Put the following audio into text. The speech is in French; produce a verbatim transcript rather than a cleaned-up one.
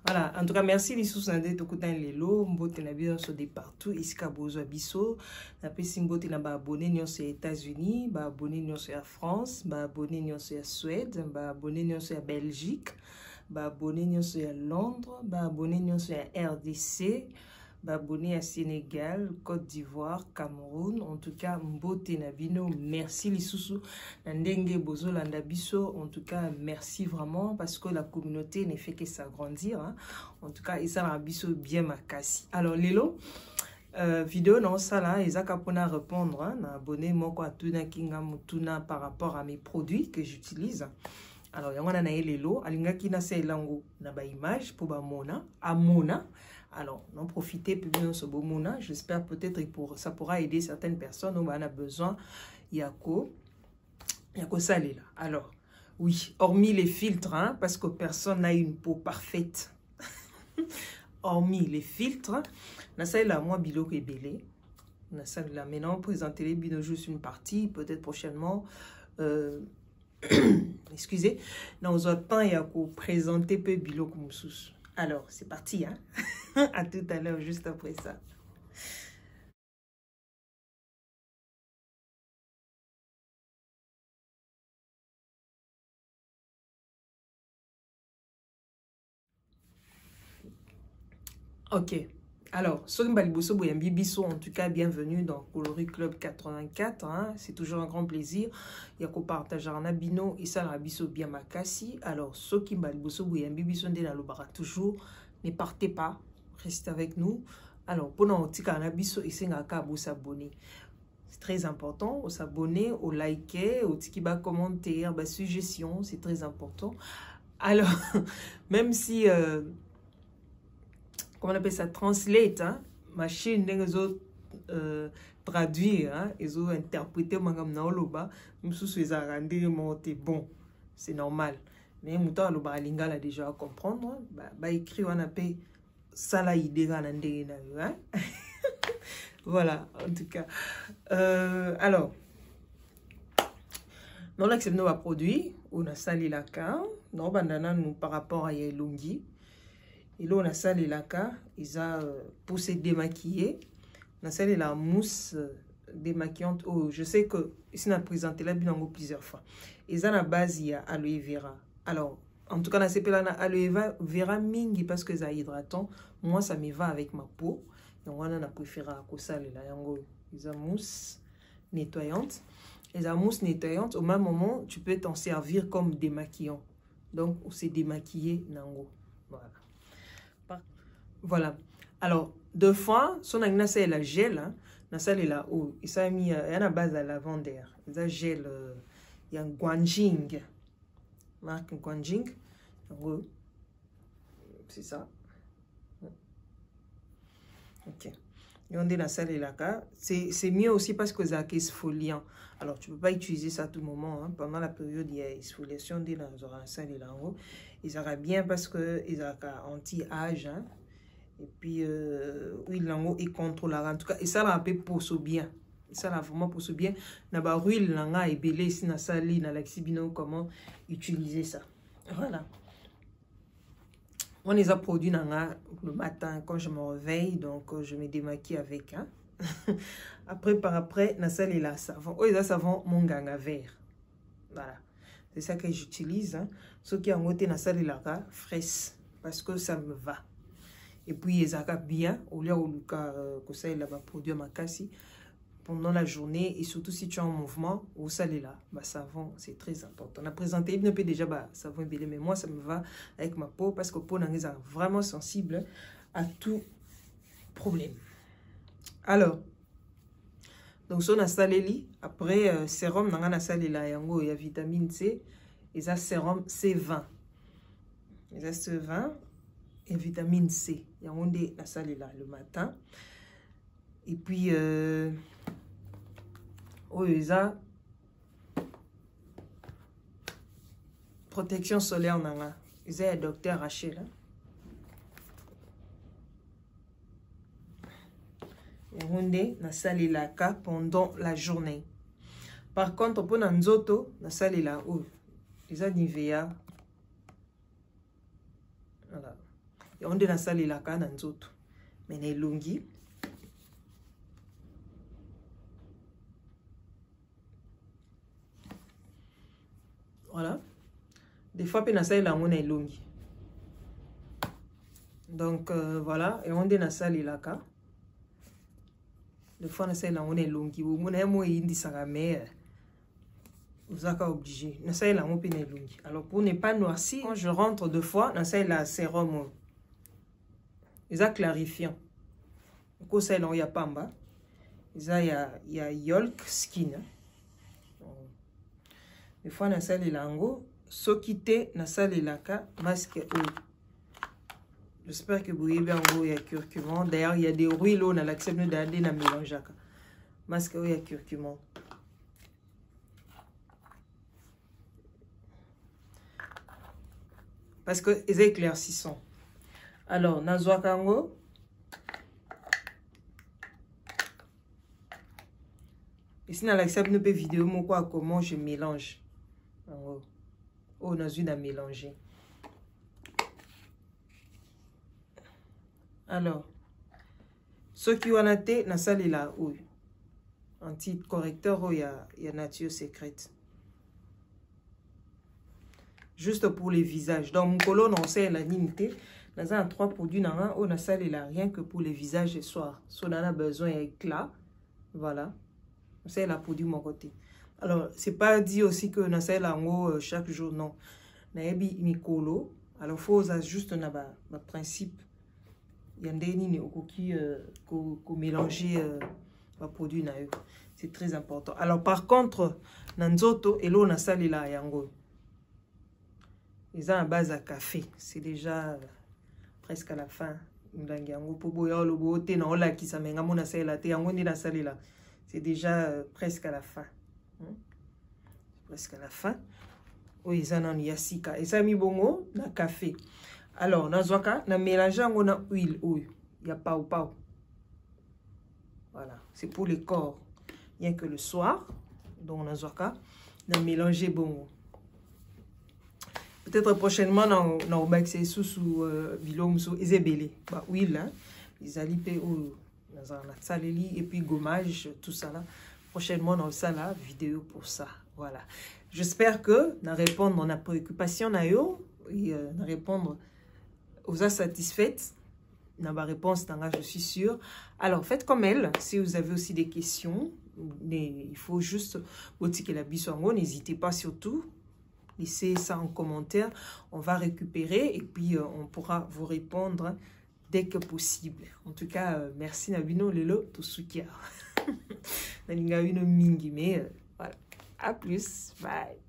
Voilà, en tout cas, merci les sous nande tokutan lelo, mbote na biso de partout, ici ka bozo biso, na pesi mbote na ba abonné nyonso ya États-Unis, ba abonné nyonso ya France, ba abonné nyonso ya Suède, ba abonné nyonso ya Belgique, ba abonné nyonso ya Londres, ba abonné nyonso ya R D C, ba abonné à Sénégal, Côte d'Ivoire, Cameroun. En tout cas, mbote na bino, merci les sous ndenge bozo landa biso. En tout cas, merci vraiment parce que la communauté ne fait que s'agrandir. Hein. En tout cas, et ça la biso bien makasi. Alors lelo euh, vidéo non ça là, ils a répondre hein, na abonné moko atuna kinga mutuna par rapport à mes produits que j'utilise. Alors yango na lelo alinga kina se lango na ba image pour ba mona amona. Alors, n'en profitez pour bien ce beau mouna. J'espère peut-être que ça pourra aider certaines personnes où on a besoin. Yako, Yako salé là. Alors, oui, hormis les filtres, hein, parce que personne n'a une peau parfaite. Hormis les filtres, on a là, moi, bilo que belé. On a là, maintenant, présenter les binos juste une partie, peut-être prochainement. Euh, excusez, dans un temps, il y a qu'à présenter peu bilo comme sous. Alors, c'est parti, hein? À tout à l'heure, juste après ça. Ok. Alors, Solim Baliboso Boyambi Bisso, en tout cas, bienvenue dans Coloris Club quatre-vingt-quatre. Hein? C'est toujours un grand plaisir. Il y a qu'on partage un abino et ça, la biso bien makasi. Alors, Sokim Baliboso Boyambi Bisso, de la lobara toujours. Ne partez pas, restez avec nous. Alors, pendant un petit canabiso, il s'est s'abonner. C'est très important, au s'abonner, au liker, au petit commentaire, bah, suggestion, c'est très important. Alors, même si, euh, comment on appelle ça, translate, hein, machine, les autres euh, traduire, hein, ils ont interprété, magam naoloba, même si ils ont rendu monté bon, c'est normal. Mais mouta le balinga là déjà à comprendre, bah, bah écrit on appelle ça là idée hein. Voilà, en tout cas. Euh, alors, non l'accepte nos produits, on a salé la car, non bandana nous par rapport à Yelongi. Et là on a salé la car, ils a euh, poussé démaquiller, on a salé la mousse euh, démaquillante. Oh, je sais que ici on a présenté la binango plusieurs fois. Ils ont la base il y a aloe vera. Alors, en tout cas, on a aloe vera mingi parce que ça hydratant. Moi, ça me va avec ma peau. Donc, on a préféré à ça là. Ils ont mousse nettoyante. Les mousse nettoyante, au même moment, tu peux t'en servir comme démaquillant. Donc, c'est démaquillé nango. Voilà. Voilà. Alors, deux fois, son agna c'est la gel. Hein. Na ça là où il s'est mis à la base à lavender. Il a gel. Il y a un guanjing. Marque Guanjing. C'est ça. Ok. Et on est la salle et la cas. C'est mieux aussi parce que ça est exfoliant. Alors, tu ne peux pas utiliser ça à tout moment. Hein. Pendant la période, il y a exfoliation. On est dans la salle et là en haut. Ils sera bien parce que ils ont anti-âge. Hein. Et puis, euh, oui, l'ango est contrôlable. En tout cas, et ça, là, un peu pousse bien. Ça, là, vraiment pousse bien. Na ba ruile langa et belé ici na sali na l'axibino comment utiliser ça. Voilà. On les a produits le matin quand je me réveille, donc je me démaquille avec. Hein. Après, par après, na salle et la savon. Oh, ils ont savon mon ganga vert. Voilà. C'est ça que j'utilise. Hein. Ce qui a monté na salle et la fraîche parce que ça me va. Et puis, ils ont bien, au lieu où le ça il a produit ma cassi. Pendant la journée et surtout si tu es en mouvement au salé là bah savon c'est très important. On a présenté il ne peut déjà bah savon belé mais moi ça me va avec ma peau parce que peau est vraiment sensible à tout problème. Alors donc son a salé après euh, sérum n'a a salé là yango il y a vitamine C et ça sérum C vingt. Et ça C vingt et vitamine C. Yango de la salé là le matin. Et puis euh, oh, ils ont protection solaire. Ils ont un docteur Rachel. Et on est dans la salle pendant la journée. Par contre, pour nous autres, dans la salle là, ils ont Nivea. Voilà. et on de na sali la ka na nzoto mais na elongi. Voilà. Des fois, pe na sali la ngona elongi. Donc, euh, voilà. Et on de na sali la ka. Des fois, na sali la ngona elongi. Ou mona mo indi saka mais vous êtes obligé. Na sali la ngona pe na elongi. Alors, pour ne pas noircir, quand je rentre deux fois, na sali la sérum. Ils ont clarifiant. Ko sali la ya pamba. Ils a ya ya yolk skin. Des fois, na sali la ngo. Sokite na sali la ka masque ou. J'espère que vous voyez bien où il y a curcuma. D'ailleurs, il y a des huiles on a l'accepte d'aller na mélange. Masque où il y a curcuma. Parce que ils éclaircissants. Alors, nazwa kango. Ici, dans l'accepte de vidéo, moi quoi comment je mélange. Oh, on a une à mélanger. Alors, ce qui ont été, na sali la ou anti-correcteur, il y a, il y a nature secrète. Juste pour les visages. Dans mon colonne, on sait la dignité. Dans un trois produits, on a sali la rien que pour les visages et soir. Si on en a besoin éclat, voilà. On sait la produit mon côté. Alors, c'est pas dit aussi que on sait la ngo chaque jour, non. Naebi mikolo. Alors, faut juste na ba, ba principe. Il y a des ni qui ko mélanger ba produit na yo. C'est très important. Alors, par contre, nanzoto et l'eau na sali la yango. Ils ont un base à café. C'est déjà euh, presque à la fin. C'est déjà euh, presque à la fin. Hein? Presque à la fin. Oh, ils ont un yasika. Et ça mis bongo na café. Alors, na zwaka, na mélange on a huile. Il y a pas ou pas. Voilà. C'est pour le corps. Rien que le soir. Donc, na zwaka, na mélanger bongo. Peut-être prochainement, dans le bac, c'est sous bilom sous Isabelle. Bah oui, là, ils allaient payer au saleli et puis gommage, tout ça là. Prochainement, dans ça là, vidéo pour ça. Voilà. J'espère que, na répondre à la préoccupation, na yo, et na répondre aux a satisfaites. Na ma réponse, je suis sûre. Alors, faites comme elle. Si vous avez aussi des questions, mais il faut juste botiquer la bisouango. N'hésitez pas surtout. Laissez ça en commentaire, on va récupérer et puis euh, on pourra vous répondre dès que possible. En tout cas, euh, merci Nabino Lelo Tosukia. Nalinga une mingi, mais euh, voilà. À plus, bye.